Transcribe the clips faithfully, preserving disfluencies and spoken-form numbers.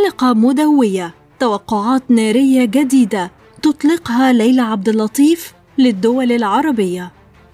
منطلقة مدوية، توقعات نارية جديدة تطلقها ليلى عبد اللطيف للدول العربية.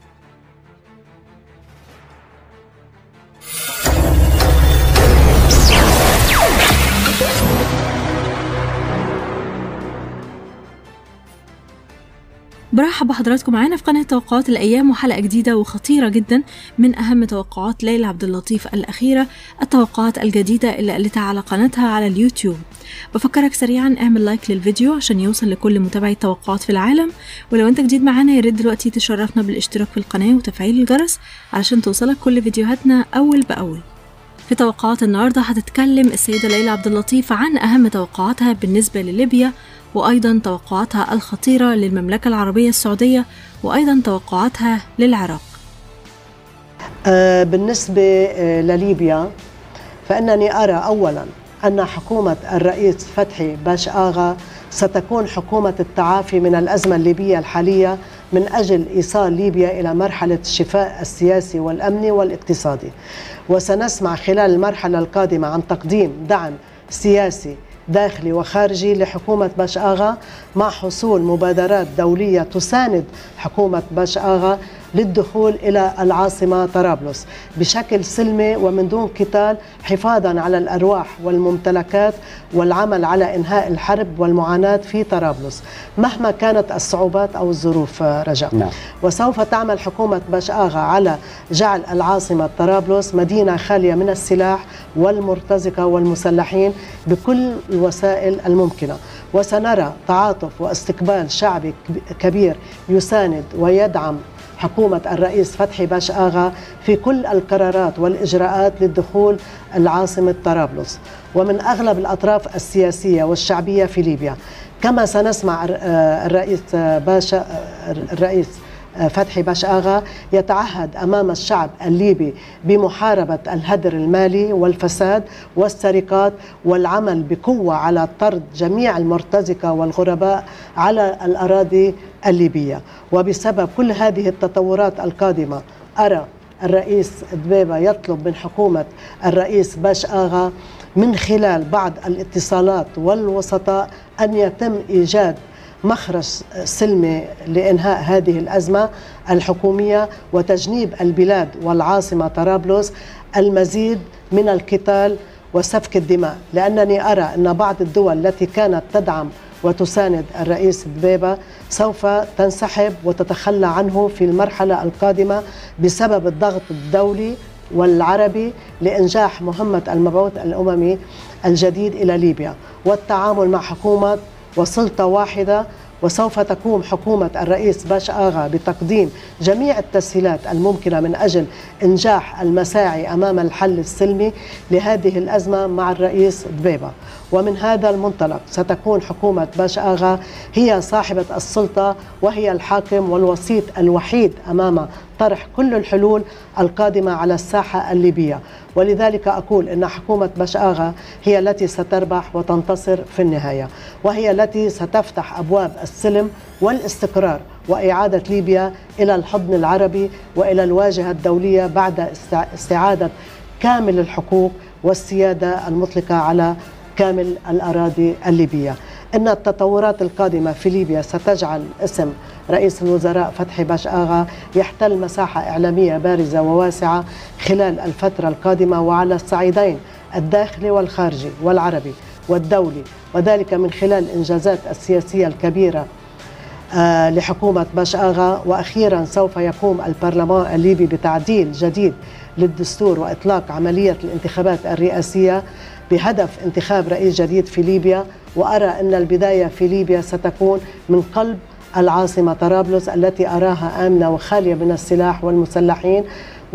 برحب بحضراتكم معانا في قناة توقعات الأيام وحلقة جديدة وخطيرة جدا من أهم توقعات ليلى عبد اللطيف الأخيرة، التوقعات الجديدة اللي قالتها على قناتها على اليوتيوب. بفكرك سريعا اعمل لايك للفيديو عشان يوصل لكل متابعي التوقعات في العالم، ولو انت جديد معانا يا ريت دلوقتي تشرفنا بالاشتراك في القناة وتفعيل الجرس علشان توصلك كل فيديوهاتنا أول بأول. في توقعات النهاردة هتتكلم السيدة ليلى عبد اللطيف عن أهم توقعاتها بالنسبة لليبيا، وأيضا توقعاتها الخطيرة للمملكة العربية السعودية، وأيضا توقعاتها للعراق. آه بالنسبة آه لليبيا فإنني أرى أولا أن حكومة الرئيس فتحي باش آغا ستكون حكومة التعافي من الأزمة الليبية الحالية من أجل إيصال ليبيا إلى مرحلة الشفاء السياسي والأمني والاقتصادي، وسنسمع خلال المرحلة القادمة عن تقديم دعم سياسي داخلي وخارجي لحكومة باش آغا، مع حصول مبادرات دولية تساند حكومة باش آغا للدخول إلى العاصمة طرابلس بشكل سلمي ومن دون قتال، حفاظا على الأرواح والممتلكات والعمل على إنهاء الحرب والمعاناة في طرابلس مهما كانت الصعوبات أو الظروف. رجاء نعم. وسوف تعمل حكومة باش آغا على جعل العاصمة طرابلس مدينة خالية من السلاح والمرتزقة والمسلحين بكل الوسائل الممكنة، وسنرى تعاطف واستقبال شعبي كبير يساند ويدعم حكومة الرئيس فتحي باش آغا في كل القرارات والإجراءات للدخول العاصمة طرابلس ومن أغلب الأطراف السياسية والشعبية في ليبيا. كما سنسمع الرئيس باشا الرئيس فتحي باش آغا يتعهد أمام الشعب الليبي بمحاربة الهدر المالي والفساد والسرقات والعمل بقوة على طرد جميع المرتزقة والغرباء على الأراضي الليبية. وبسبب كل هذه التطورات القادمة أرى الرئيس دبيبة يطلب من حكومة الرئيس باش آغا من خلال بعض الاتصالات والوسطاء أن يتم إيجاد مخرج سلمي لإنهاء هذه الأزمة الحكومية وتجنيب البلاد والعاصمة طرابلس المزيد من القتال وسفك الدماء، لأنني أرى أن بعض الدول التي كانت تدعم وتساند الرئيس دبيبة سوف تنسحب وتتخلى عنه في المرحلة القادمة بسبب الضغط الدولي والعربي لإنجاح مهمة المبعوث الأممي الجديد إلى ليبيا والتعامل مع حكومة وسلطة واحدة. وسوف تقوم حكومة الرئيس باش آغا بتقديم جميع التسهيلات الممكنة من أجل إنجاح المساعي أمام الحل السلمي لهذه الأزمة مع الرئيس دبيبة. ومن هذا المنطلق ستكون حكومة باش آغا هي صاحبة السلطة وهي الحاكم والوسيط الوحيد أمام طرح كل الحلول القادمة على الساحة الليبية، ولذلك أقول أن حكومة باش آغا هي التي ستربح وتنتصر في النهاية، وهي التي ستفتح أبواب السلم والاستقرار وإعادة ليبيا إلى الحضن العربي وإلى الواجهة الدولية بعد استعادة كامل الحقوق والسيادة المطلقة على كامل الأراضي الليبية. إن التطورات القادمة في ليبيا ستجعل اسم رئيس الوزراء فتحي باش آغا يحتل مساحة إعلامية بارزة وواسعة خلال الفترة القادمة وعلى الصعيدين الداخلي والخارجي والعربي والدولي، وذلك من خلال الإنجازات السياسية الكبيرة آه لحكومة باش آغا. وأخيرا سوف يقوم البرلمان الليبي بتعديل جديد للدستور وإطلاق عملية الانتخابات الرئاسية بهدف انتخاب رئيس جديد في ليبيا. وأرى أن البداية في ليبيا ستكون من قلب العاصمة طرابلس التي أراها آمنة وخالية من السلاح والمسلحين،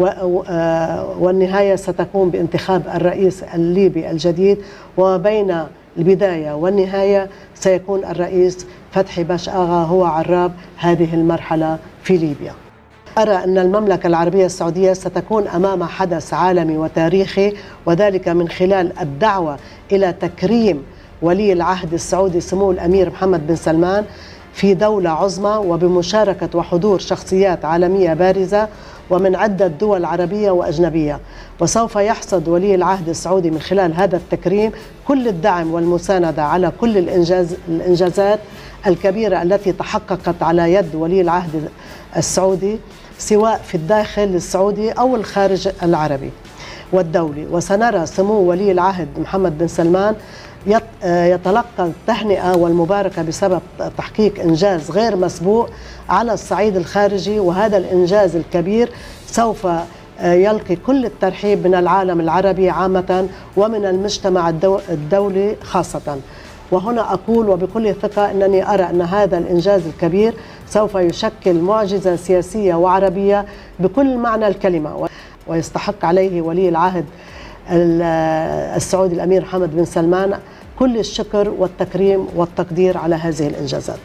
والنهاية ستكون بانتخاب الرئيس الليبي الجديد، وبين البداية والنهاية سيكون الرئيس فتحي باش آغا هو عراب هذه المرحلة في ليبيا. أرى أن المملكة العربية السعودية ستكون أمام حدث عالمي وتاريخي، وذلك من خلال الدعوة إلى تكريم ولي العهد السعودي سمو الأمير محمد بن سلمان في دولة عظمى وبمشاركة وحضور شخصيات عالمية بارزة ومن عدة دول عربية وأجنبية. وسوف يحصد ولي العهد السعودي من خلال هذا التكريم كل الدعم والمساندة على كل الإنجاز الإنجازات الكبيرة التي تحققت على يد ولي العهد السعودي سواء في الداخل السعودي أو الخارج العربي والدولي. وسنرى سمو ولي العهد محمد بن سلمان يتلقى التهنئة والمباركة بسبب تحقيق إنجاز غير مسبوق على الصعيد الخارجي، وهذا الإنجاز الكبير سوف يلقي كل الترحيب من العالم العربي عامة ومن المجتمع الدولي خاصة. وهنا أقول وبكل ثقة أنني أرى أن هذا الإنجاز الكبير سوف يشكل معجزة سياسية وعربية بكل معنى الكلمة، ويستحق عليه ولي العهد السعودي الأمير محمد بن سلمان كل الشكر والتكريم والتقدير على هذه الإنجازات.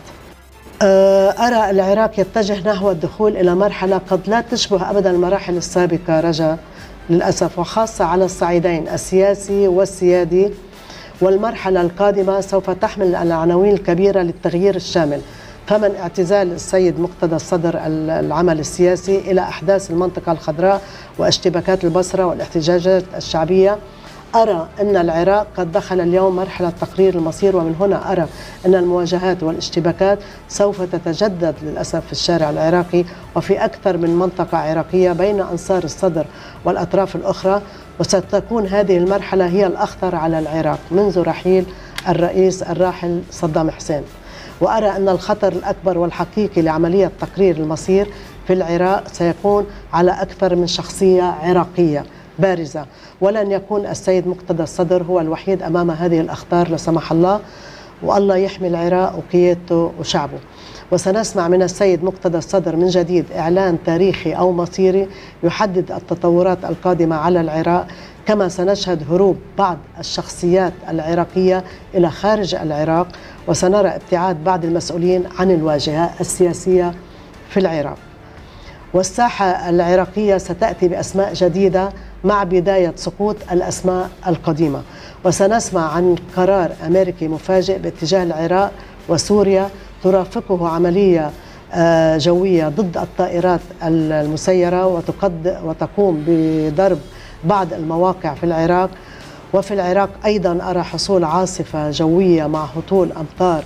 أرى العراق يتجه نحو الدخول إلى مرحلة قد لا تشبه أبدا المراحل السابقة رجاء للأسف، وخاصة على الصعيدين السياسي والسيادي. والمرحلة القادمة سوف تحمل العناوين الكبيرة للتغيير الشامل، فمن اعتزال السيد مقتدى الصدر العمل السياسي إلى أحداث المنطقة الخضراء واشتباكات البصرة والاحتجاجات الشعبية. أرى أن العراق قد دخل اليوم مرحلة تقرير المصير، ومن هنا أرى أن المواجهات والاشتباكات سوف تتجدد للأسف في الشارع العراقي وفي أكثر من منطقة عراقية بين أنصار الصدر والأطراف الأخرى، وستكون هذه المرحلة هي الأخطر على العراق منذ رحيل الرئيس الراحل صدام حسين. وأرى أن الخطر الأكبر والحقيقي لعملية تقرير المصير في العراق سيكون على أكثر من شخصية عراقية بارزة، ولن يكون السيد مقتدى الصدر هو الوحيد أمام هذه الأخطار لا سمح الله، والله يحمي العراق وقيادته وشعبه. وسنسمع من السيد مقتدى الصدر من جديد إعلان تاريخي أو مصيري يحدد التطورات القادمة على العراق، كما سنشهد هروب بعض الشخصيات العراقية إلى خارج العراق، وسنرى ابتعاد بعض المسؤولين عن الواجهة السياسية في العراق. والساحة العراقية ستأتي بأسماء جديدة مع بداية سقوط الأسماء القديمة. وسنسمع عن قرار أمريكي مفاجئ باتجاه العراق وسوريا ترافقه عملية جوية ضد الطائرات المسيرة وتقوم بضرب بعض المواقع في العراق. وفي العراق أيضا أرى حصول عاصفة جوية مع هطول أمطار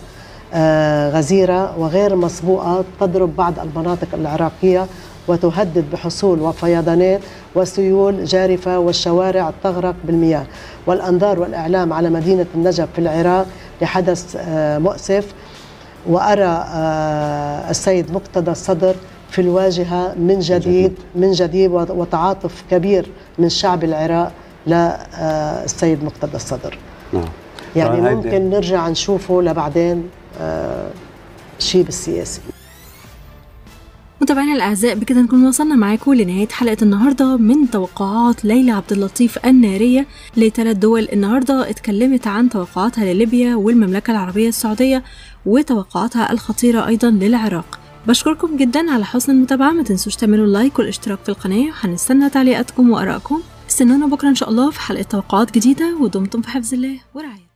غزيرة وغير مسبوقة تضرب بعض المناطق العراقية وتهدد بحصول وفيضانات وسيول جارفة والشوارع تغرق بالمياه. والأنظار والإعلام على مدينة النجف في العراق لحدث مؤسف. وأرى السيد مقتدى الصدر في الواجهة من جديد من جديد وتعاطف كبير من شعب العراق للسيد مقتدى الصدر. يعني ممكن نرجع نشوفه لبعدين شيء بالسياسي. متابعينا الأعزاء، بكده نكون وصلنا معاكم لنهاية حلقة النهاردة من توقعات ليلى عبد اللطيف النارية لثلاث دول. النهاردة اتكلمت عن توقعاتها لليبيا والمملكة العربية السعودية وتوقعاتها الخطيرة أيضا للعراق. بشكركم جدا على حسن المتابعة، ما تنسوش تعملوا اللايك والاشتراك في القناة، وهنستنى تعليقاتكم وآرائكم. استنونا بكرة إن شاء الله في حلقة توقعات جديدة، ودمتم في حفظ الله ورعاية.